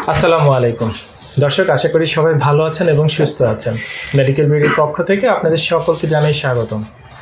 আসসালামু আলাইকুম দর্শক, আশা করি সবাই ভালো আছেন এবং সুস্থ আছেন। মেডিকেল বিডির পক্ষ থেকে আপনাদের সকলকে জানাই স্বাগতম।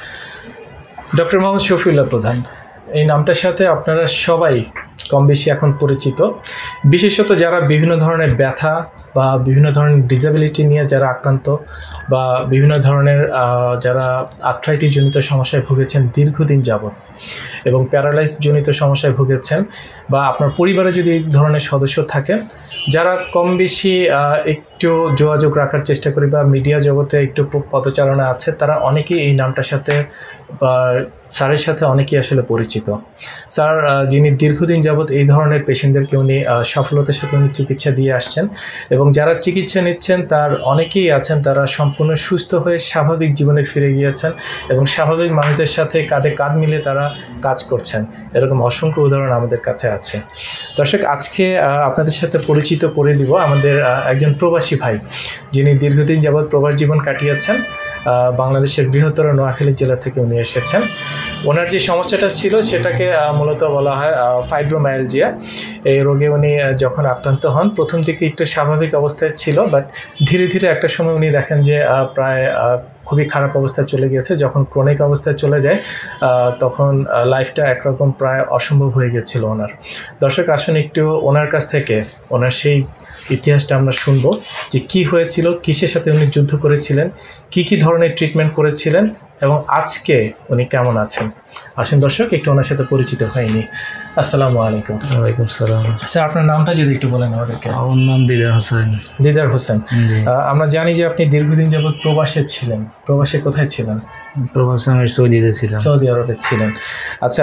ডক্টর মোহাম্মদ শফিউল্লাহ প্রধান, এই নামটার সাথে আপনারা সবাই কম বেশি এখন পরিচিত। বিশেষত যারা বিভিন্ন ধরনের ব্যথা বা বিভিন্ন ধরনের ডিসেবিলিটি নিয়ে যারা আক্রান্ত বা বিভিন্ন ধরনের যারা আর্থ্রাইটিস জনিত সমস্যায় ভুগেছেন দীর্ঘদিন যাবত এবং প্যারালাইজ জনিত সমস্যায় ভুগেছেন, বা আপনার পরিবারে যদি এই ধরনের সদস্য থাকেন যারা কম বেশি একটু যোগাযোগ রাখার চেষ্টা করি বা মিডিয়া জগতে একটু পদচারণা আছে, তারা অনেকেই এই নামটার সাথে বা স্যারের সাথে অনেকেই আসলে পরিচিত। স্যার যিনি দীর্ঘদিন যাবৎ এই ধরনের পেশেন্টদেরকে উনি সফলতার সাথে উনি চিকিৎসা দিয়ে আসছেন এবং যারা চিকিৎসা নিচ্ছেন তার অনেকেই আছেন তারা সম্পূর্ণ সুস্থ হয়ে স্বাভাবিক জীবনে ফিরে গিয়েছেন এবং স্বাভাবিক মানুষদের সাথে কাঁধে কাঁধ মিলে তারা কাজ করছেন। এরকম অসংখ্য উদাহরণ আমাদের কাছে আছে। দর্শক, আজকে আপনাদের সাথে পরিচিত করে দিব আমাদের একজন প্রবাসী ভাই, যিনি দীর্ঘদিন যাবৎ প্রবাস জীবন কাটিয়েছেন। বাংলাদেশের বৃহত্তর নোয়াখালী জেলা থেকে উনি এসেছেন। ওনার যে সমস্যাটা ছিল সেটাকে মূলত বলা হয় ফাইব্রোমায়ালজিয়া। এই রোগে উনি যখন আক্রান্ত হন প্রথম দিকে একটু স্বাভাবিক অবস্থায় ছিল, বাট ধীরে ধীরে একটা সময় উনি দেখেন যে প্রায় খুবই খারাপ অবস্থায় চলে গিয়েছে। যখন ক্রনিক অবস্থায় চলে যায় তখন লাইফটা একরকম প্রায় অসম্ভব হয়ে গেছিল ওনার। দর্শক, আসুন একটু ওনার কাছ থেকে ওনার সেই ইতিহাসটা আমরা শুনবো যে কী হয়েছিল, কিসের সাথে উনি যুদ্ধ করেছিলেন, কি কি ধরনের ট্রিটমেন্ট করেছিলেন এবং আজকে উনি কেমন আছেন। আসুন দর্শক, একটু ওনার সাথে পরিচিত হয়নি। আসসালামু আলাইকুম। ওয়ালাইকুম সালাম। স্যার, আপনার নামটা যদি একটু বলেন আমাদেরকে। আমার নাম দিদার হোসেন। দিদার হোসেন, আমরা জানি যে আপনি দীর্ঘদিন যাবৎ প্রবাসে ছিলেন। প্রবাসে কোথায় ছিলেন? প্রবাসে আমি সৌদিতে ছিলাম। সৌদি আরবে ছিলেন। আচ্ছা,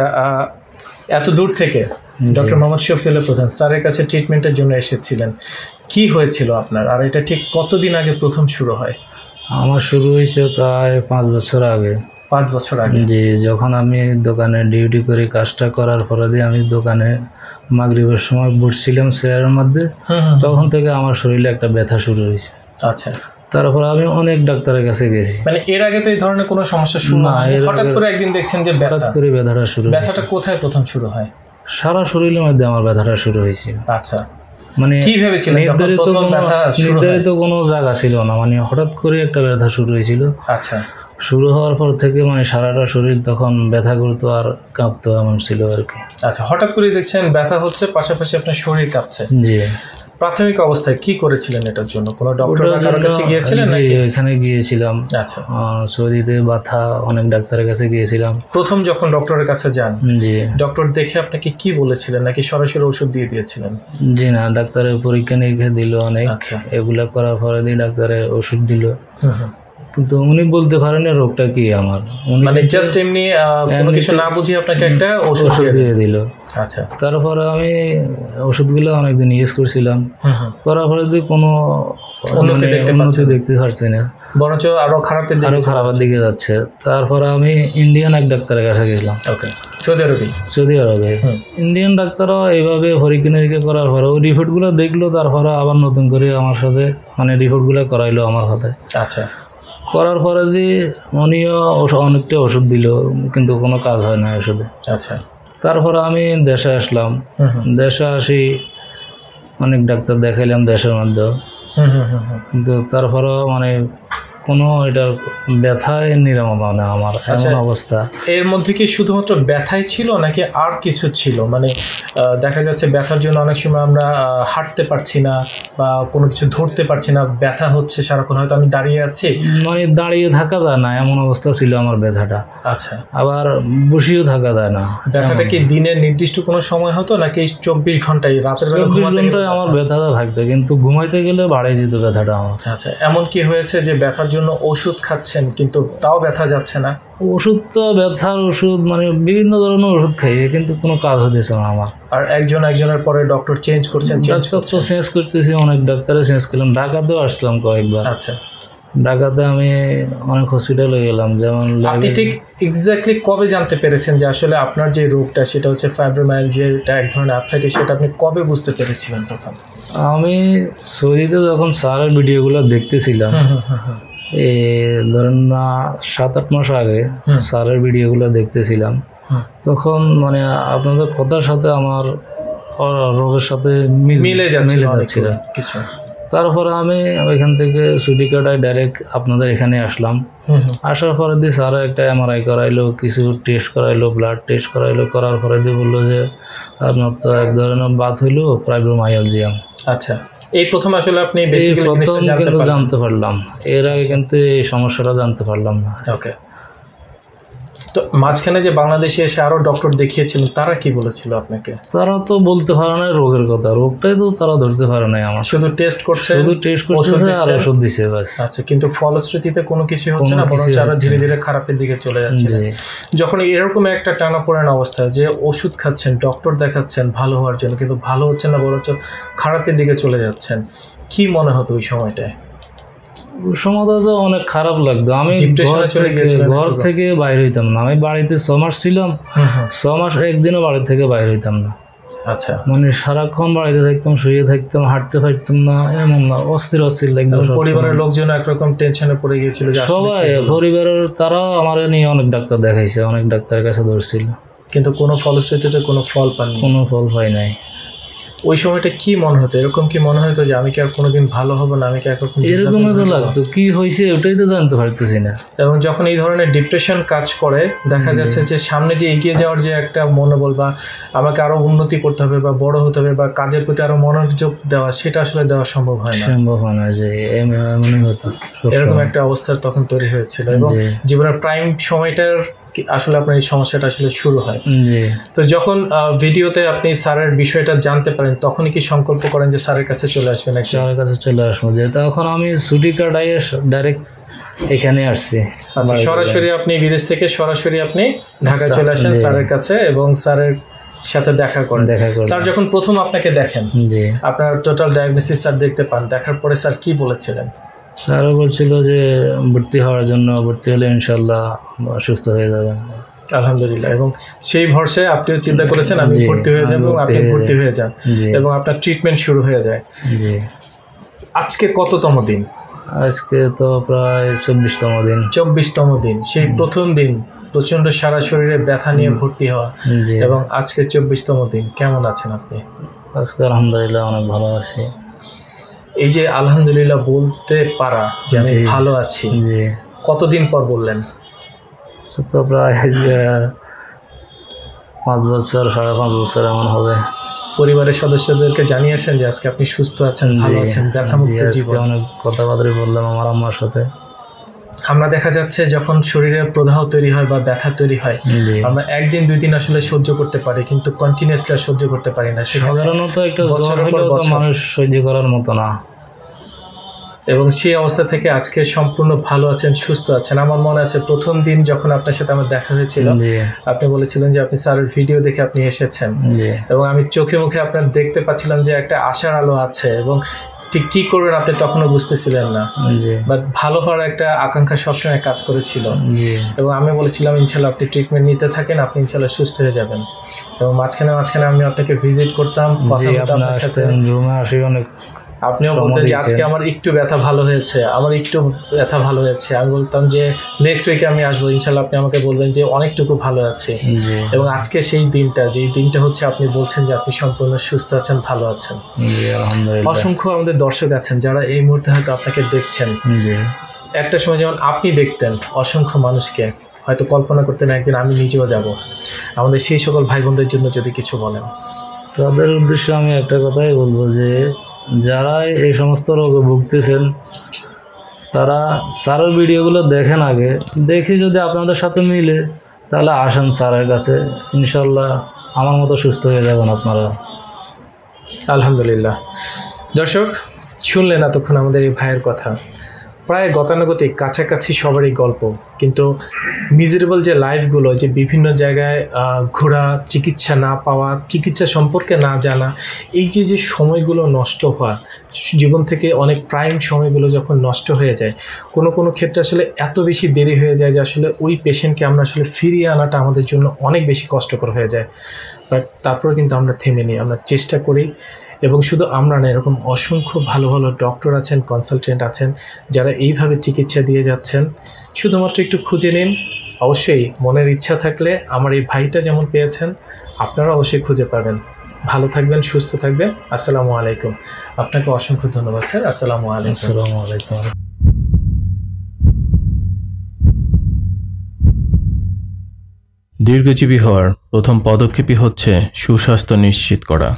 এত দূর থেকে ডক্টর মোহাম্মদ শফিউল্লাহ প্রধান স্যারের কাছে ট্রিটমেন্টের জন্য এসেছিলেন। কি হয়েছিল আপনার, আর এটা ঠিক কতদিন আগে প্রথম শুরু হয়? আমার শুরু হয়েছে প্রায় 5 বছর আগে। 5 বছর আগে? জি, যখন আমি দোকানে ডিউটি করে কাজটা করার পরে দিয়ে আমি দোকানে মাগরিবের সময় বসছিলাম চেয়ারের মধ্যে, তখন থেকে আমার শরীরে একটা ব্যথা শুরু হয়েছে। আচ্ছা, তারপর আমি অনেক ডাক্তারের কাছে গেছি। মানে এর আগে তো এই ধরনের কোনো সমস্যা শুরু না, হঠাৎ করে একদিন দেখছেন যে হঠাৎ করে ব্যথাটা শুরু। ব্যথাটা কোথায় প্রথম শুরু হয়? সারা শরীরের মধ্যে আমার ব্যথাটা শুরু হয়েছিল। আচ্ছা, মানে কি ভেবেছিলেন? নির্ধারিত কোনো জায়গা ছিল না, মানে হঠাৎ করে একটা ব্যথা শুরু হয়েছিল। আচ্ছা, শুরু হওয়ার পর থেকে মানে সারাটা শরীর তখন ব্যথা করতো আর কাঁপতো, এমন ছিল আর কি। আচ্ছা, হঠাৎ করে দেখছেন ব্যথা হচ্ছে, পাশাপাশি আপনার শরীর কাঁপছে। জি। প্রাথমিক অবস্থায় কি করেছিলেন এটার জন্য? কোনো ডক্টরের কাছে গিয়েছিলেন? জি, ওইখানে গিয়েছিলাম। আচ্ছা, সৌদিতে ব্যথা অনেক ডাক্তারের কাছে গিয়েছিলাম। প্রথম যখন ডক্টরের কাছে যান, জি, ডক্টর দেখে আপনাকে কি বলেছিলেন, নাকি সরাসরি ওষুধ দিয়ে দিয়েছিলেন? জি না, ডাক্তারের পরীক্ষা নিরীক্ষা দিল অনেক। আচ্ছা, এগুলা করার পরে দিয়ে ডাক্তারের ওষুধ দিল, কিন্তু উনি বলতে পারেনি রোগটা কি আমার। মানে জাস্ট এমনি কোনো কিছু না বুঝিয়ে আপনাকে একটা ওষুধ দিয়ে দিল। আচ্ছা, তারপরে আমি ওষুধগুলো অনেকদিন ইউজ করছিলাম, করার পরে কোনো উন্নতি দেখতে পারছি না, বরঞ্চ আরো খারাপের দিকে যাচ্ছে। তারপরে আমি ইন্ডিয়ান এক ডাক্তারের কাছে গেলাম। ওকে, সৌদি আরবে ইন্ডিয়ান ডাক্তারও এইভাবে পরীক্ষা নিরীক্ষা করার পরে ওই রিপোর্টগুলো দেখলো, তারপরে আবার নতুন করে আমার সাথে মানে রিপোর্টগুলো করাইলো আমার হাতে। আচ্ছা, করার পরে দিয়ে উনিও অনেকটা ওষুধ দিল, কিন্তু কোনো কাজ হয় না ওষুধে। আচ্ছা, তারপরে আমি দেশে আসলাম। দেশে আসি অনেক ডাক্তার দেখাইলাম দেশের মধ্যেও, কিন্তু তারপরেও মানে কোনো এটার ব্যথায় নিরাময় না আমার এমন অবস্থা। এর মধ্যে কি শুধুমাত্র ব্যথাই ছিল নাকি আর কিছু ছিল? মানে দেখা যাচ্ছে ব্যথার জন্য অনেক সময় আমরা হাঁটতে পারছি না বা কোনো কিছু ধরতে পারছি না, ব্যথা হচ্ছে সারাক্ষণ, হয়তো আমি দাঁড়িয়ে আছি, মানে দাঁড়িয়ে থাকা যায় না এমন অবস্থা ছিল আমার ব্যথাটা। আচ্ছা, আবার বসেও থাকা যায় না। ব্যথাটা কি দিনের নির্দিষ্ট কোনো সময় হতো নাকি 24 ঘন্টায় রাতের বেলা? 24 ঘন্টায় আমার ব্যথাটা থাকতো, কিন্তু ঘুমাইতে গেলে বাড়ে যেত ব্যথাটা আমার। আচ্ছা, এমন কি হয়েছে যে ব্যথার জন্য ওষুধ খাচ্ছেন কিন্তু তাও ব্যথা যাচ্ছে না? ওষুধ তো ব্যথার ওষুধ মানে বিভিন্ন ধরনের ওষুধ খাইছে, কিন্তু কোনো কাজ হতেছে না আমার। আর একজনের পরে ডক্টর চেঞ্জ করছেন? ডাক্তার তো চেঞ্জ করতেছি, অনেক ডাক্তারে চেঞ্জ করলাম। ঢাকাতেও আসলাম কয়েকবার। আচ্ছা, ঢাকাতে আমি অনেক হসপিটালে গেলাম। যেমন আপনি ঠিক এক্স্যাক্টলি কবে জানতে পেরেছেন যে আসলে আপনার যে রোগটা সেটা হচ্ছে ফাইব্রোমায়ালজিয়া, এটা এক ধরনের আর্থ্রাইটিস, সেটা আপনি কবে বুঝতে পেরেছিলেন প্রথম? আমি সৌদিতে যখন স্যারের ভিডিওগুলো দেখতেছিলাম, ধরেন না 7-8 মাস আগে স্যারের ভিডিওগুলো দেখতেছিলাম, তখন মানে আপনাদের কথার সাথে আমার রোগের সাথে মিলে যাচ্ছিল কিছু। তারপরে আমি ওইখান থেকে ছুটি কাটায় ডাইরেক্ট আপনাদের এখানে আসলাম। আসার পরে দিয়ে স্যার একটা MRI করাইলো, কিছু টেস্ট করাইলো, ব্লাড টেস্ট করাইলো, করার পরে দিয়ে বললো যে আপনার তো এক ধরনের বাত হইলো ফাইব্রোমাইয়ালজিয়া। আচ্ছা, এই প্রথম আসলে আপনি কিন্তু জানতে পারলাম, এর আগে কিন্তু এই সমস্যাটা জানতে পারলাম না। ওকে, তো মাঝখানে যে বাংলাদেশে এসে আরো ডক্টর দেখিয়েছিলেন, তারা কি বলেছিল আপনাকে? তারা তো বলতে পারে না রোগের কথা, রোগটাই তো তারা ধরতে পারে না। আমার শুধু টেস্ট করছে আর ওষুধ দিছে বাস। আচ্ছা, কিন্তু ফলশ্রুতিতে কোনো কিছু হচ্ছে না, বরং আরো ধীরে ধীরে খারাপের দিকে চলে যাচ্ছে। যখন এরকম একটা টানাপোড়েন অবস্থা যে ওষুধ খাচ্ছেন, ডক্টর দেখাচ্ছেন ভালো হওয়ার জন্য, কিন্তু ভালো হচ্ছে না, বরঞ্চ খারাপের দিকে চলে যাচ্ছেন, কি মনে হতো ওই সময়টায়? সময়টা তো অনেক খারাপ লাগতো। আমি ঘর থেকে বাইরে হইতাম না। আমি বাড়িতে 6 মাস ছিলাম, 6 মাস একদিনও বাড়ি থেকে বাইরে হইতাম না। আচ্ছা, মানে সারাক্ষণ বাড়িতে থাকতাম, শুয়ে থাকতাম, হাঁটতে পারতাম না, এমন না, অস্থির লাগতো। পরিবারের লোকজন একরকম টেনশনে পড়ে গিয়েছিল, সবাই পরিবারের, তারাও আমার নিয়ে অনেক ডাক্তার দেখাইছে, অনেক ডাক্তারের কাছে ধরছিল, কিন্তু কোনো ফলশ্রুতিতে কোনো ফল পাননি। কোনো ফল পাই নাই। ওই সময়টা কি মনে হতো? এরকম কি মনে হতো যে আমি কি আর কোনোদিন ভালো হব না, আমি কি একরকম এরকম তো লাগতো? কি হয়েছে ওটাই তো জানতে পারতেছি না। এবং যখন এই ধরনের ডিপ্রেশন কাজ করে, দেখা যাচ্ছে যে সামনে যে এগিয়ে যাওয়ার যে একটা মনোবল, বা আমাকে আরো উন্নতি করতে হবে বা বড় হতে হবে বা কাজের প্রতি আরো মনোযোগ দেওয়া, সেটা আসলে দেওয়া সম্ভব হয় না। যে এমনই হতো, এরকম একটা অবস্থা তখন তৈরি হয়েছিল। এবং জীবনের প্রাইম সময়টার আসলে আপনার এই সমস্যাটা আসলে শুরু হয়। তো যখন ভিডিওতে আপনি স্যারের বিষয়টা জানতে পারেন, তখনই কি সংকল্প করেন যে স্যারের কাছে চলে আসবেন? স্যারের কাছে চলে আসবো, যে তখন আমি ছুটি কাটাই ডাইরেক্ট এখানে আসছি। আচ্ছা, সরাসরি আপনি বিদেশ থেকে সরাসরি আপনি ঢাকায় চলে আসেন স্যারের কাছে এবং স্যারের সাথে দেখা করেন। স্যার যখন প্রথম আপনাকে দেখেন, আপনার টোটাল ডায়াগনোসিস স্যার দেখতে পান, দেখার পরে স্যার কি বলেছিলেন? স্যারও বলছিল যে ভর্তি হওয়ার জন্য, ভর্তি হলে ইনশাল্লাহ সুস্থ হয়ে যাবেন। আলহামদুলিল্লাহ। এবং সেই ভরসায় আপনিও চিন্তা করেছেন আমি ভর্তি হয়ে যাব, এবং আপনি ভর্তি হয়ে যান এবং আপনার ট্রিটমেন্ট শুরু হয়ে যায়। আজকে কততম দিন? আজকে তো প্রায় 24তম দিন। 24তম দিন, সেই প্রথম দিন প্রচন্ড সারা শরীরে ব্যথা নিয়ে ভর্তি হওয়া, এবং আজকে 24তম দিন। কেমন আছেন আপনি? আজকে আলহামদুলিল্লাহ অনেক ভালো আছি। এই যে আলহামদুলিল্লাহ বলতে পারা যে আমি ভালো আছি, কতদিন পর বললেন? তো প্রায় 5 বছর, 5.5 বছর এমন হবে। পরিবারের সদস্যদেরকে জানিয়েছেন যে আজকে আপনি সুস্থ আছেন, ভালো আছেন, ব্যথামুক্ত জীবন? অনেক কথাবার্তা বললাম আমার আম্মার সাথে। আমরা দেখা যাচ্ছে যখন শরীরে প্রদাহ তৈরি হয় বা ব্যথা তৈরি হয়, আমরা 1 দিন 2 দিন আসলে সহ্য করতে পারি, কিন্তু কন্টিনিউয়াসলি সহ্য করতে পারি না। সাধারণত একটা বছরের পর মানুষ সহ্য করার মতো না। এবং সেই অবস্থা থেকে আজকে সম্পূর্ণ ভালো আছেন, সুস্থ আছেন। আমার মনে আছে প্রথম দিন যখন আপনার সাথে আমার দেখা হয়েছিল, আপনি বলেছিলেন যে আপনি স্যারের ভিডিও দেখে আপনি এসেছেন, এবং আমি চোখে মুখে আপনার দেখতে পাচ্ছিলাম যে একটা আশার আলো আছে, এবং ঠিক কী করবেন আপনি তখনও বুঝতেছিলেন না, বাট ভালো হওয়ার একটা আকাঙ্ক্ষা সবসময় কাজ করেছিল। এবং আমি বলেছিলাম ইনশাল্লাহ আপনি ট্রিটমেন্ট নিতে থাকেন, আপনি ইনশাল্লাহ সুস্থ হয়ে যাবেন। এবং মাঝখানে আমি আপনাকে ভিজিট করতাম, কথা বলতাম আপনার সাথে, রুমে আসি অনেক। আপনিও বলতেন যে আজকে আমার একটু ব্যথা ভালো হয়েছে, আমার একটু ব্যথা ভালো হয়েছে। আমি বলতাম যে নেক্সট উইকে আমি আসবো, ইনশাল্লাহ আপনি আমাকে বলবেন যে অনেকটুকু ভালো আছে। এবং আজকে সেই দিনটা, যেই দিনটা হচ্ছে আপনি বলছেন যে আপনি সম্পূর্ণ সুস্থ আছেন, ভালো আছেন। অসংখ্য আমাদের দর্শক আছেন যারা এই মুহূর্তে হয়তো আপনাকে দেখছেন। একটা সময় যেমন আপনি দেখতেন অসংখ্য মানুষকে, হয়তো কল্পনা করতেন একদিন আমি নিজেও যাব। আমাদের সেই সকল ভাই বোনদের জন্য যদি কিছু বলেন। তাদের উদ্দেশ্যে আমি একটা কথাই বলবো যে যারা এই সমস্ত রোগে ভুগতেছেন তারা স্যারের ভিডিওগুলো দেখেন, আগে দেখে যদি আপনাদের সাথে মিলে তাহলে আসেন স্যারের কাছে, ইনশাল্লাহ আমার মতো সুস্থ হয়ে যাবেন আপনারা। আলহামদুলিল্লাহ। দর্শক শুনলেন এতক্ষণ আমাদের এই ভাইয়ের কথা, প্রায় গতানুগতিক কাছাকাছি সবারই গল্প, কিন্তু মিজারেবল যে লাইফগুলো, যে বিভিন্ন জায়গায় ঘোরা, চিকিৎসা না পাওয়া, চিকিৎসা সম্পর্কে না জানা, এই যে সময়গুলো নষ্ট হওয়া, জীবন থেকে অনেক প্রাইম সময়গুলো যখন নষ্ট হয়ে যায়, কোনো ক্ষেত্রে আসলে এত বেশি দেরি হয়ে যায় যে আসলে ওই পেশেন্টকে আমরা আসলে ফিরিয়ে আনাটা আমাদের জন্য অনেক বেশি কষ্টকর হয়ে যায়। বাট তারপরে কিন্তু আমরা থেমে নিই, আমরা চেষ্টা করি। এবং শুধু আমরা না, এরকম অসংখ্য ভালো ভালো ডক্টর আছেন, কনসালটেন্ট আছেন যারা এইভাবে চিকিৎসা দিয়ে যাচ্ছেন। শুধুমাত্র একটু খুঁজে নিন। অবশ্যই মনের ইচ্ছা থাকলে আমার এই ভাইটা যেমন পেয়েছেন, আপনারা অবশ্যই খুঁজে পাবেন। ভালো থাকবেন, সুস্থ থাকবেন। আসসালামু আলাইকুম। আপনাকে অসংখ্য ধন্যবাদ স্যার। আসসালামু আলাইকুম। আসসালামু আলাইকুম। দীর্ঘজীবী হওয়ার প্রথম পদক্ষেপই হচ্ছে সুস্বাস্থ্য নিশ্চিত করা।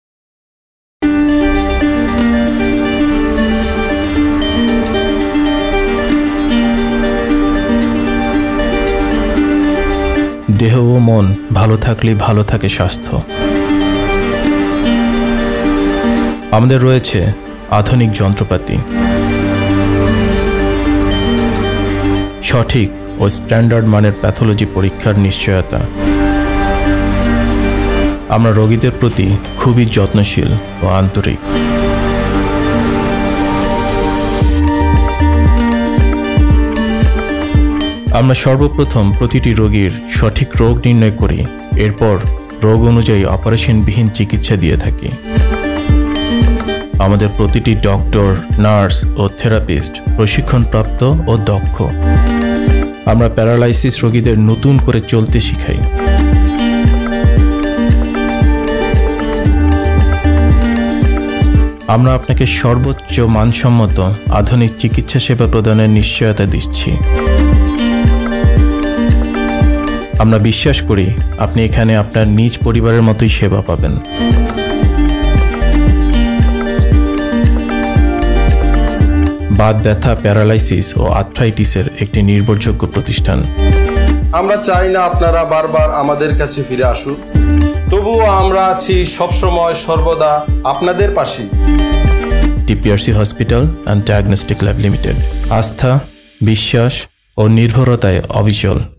দেহ ও মন ভালো থাকলেই ভালো থাকে স্বাস্থ্য। আমাদের রয়েছে আধুনিক যন্ত্রপাতি, সঠিক ও স্ট্যান্ডার্ড মানের প্যাথোলজি পরীক্ষার নিশ্চয়তা। আমরা রোগীদের প্রতি খুবই যত্নশীল ও আন্তরিক। আমরা সর্বপ্রথম প্রতিটি রোগীর সঠিক রোগ নির্ণয় করি, এরপর রোগ অনুযায়ী অপারেশনবিহীন চিকিৎসা দিয়ে থাকি। আমাদের প্রতিটি ডক্টর, নার্স ও থেরাপিস্ট প্রশিক্ষণপ্রাপ্ত ও দক্ষ। আমরা প্যারালাইসিস রোগীদের নতুন করে চলতে শিখাই। আমরা আপনাকে সর্বোচ্চ মানসম্মত আধুনিক চিকিৎসা সেবা প্রদানের নিশ্চয়তা দিচ্ছি। আমরা বিশ্বাস করি আপনি এখানে আপনার নিজ পরিবারের মতোই সেবা পাবেন। বাত ব্যথা, প্যারালাইসিস ও আর্থ্রাইটিসের একটি নির্ভরযোগ্য প্রতিষ্ঠান। আমরা চাই না আপনারা বারবার আমাদের কাছে ফিরে আসুন, তবুও আমরা আছি সবসময় সর্বদা আপনাদের পাশে। TPRC hospital and diagnostic lab limited, আস্থা, বিশ্বাস ও নির্ভরতায় অবিচল।